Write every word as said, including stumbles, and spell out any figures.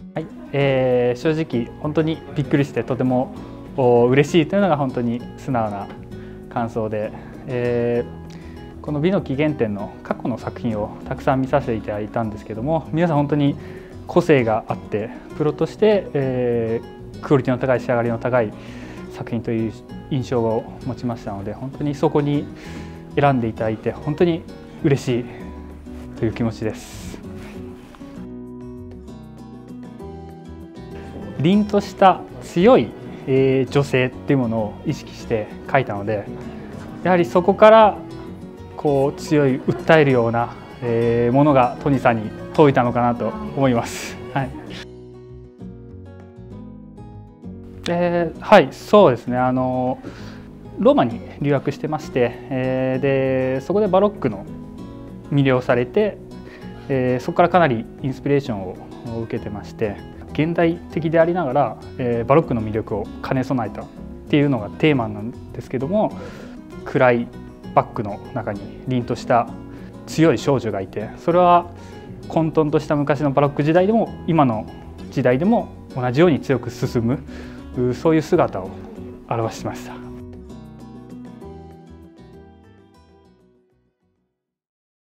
はい、えー、正直本当にびっくりしてとても嬉しいというのが本当に素直な感想で、えー、この美の起源展の過去の作品をたくさん見させていただいたんですけども、皆さん本当に個性があってプロとして、えー、クオリティの高い仕上がりの高い作品という印象を持ちましたので、本当にそこに選んでいただいて本当に嬉しいという気持ちです。凛とした強い、えー、女性っていうものを意識して描いたので、やはりそこからこう強い訴えるような、えー、ものがトニーさんに届いたのかなと思います。はい、えー、はい、そうですね。あのローマに留学してまして、えー、でそこでバロックの魅了されて、えー、そこからかなりインスピレーションを受けてまして、現代的でありながら、えー、バロックの魅力を兼ね備えたっていうのがテーマなんですけども、暗いバックの中に凛とした強い少女がいて、それは混沌とした昔のバロック時代でも今の時代でも同じように強く進む、そういう姿を表しました。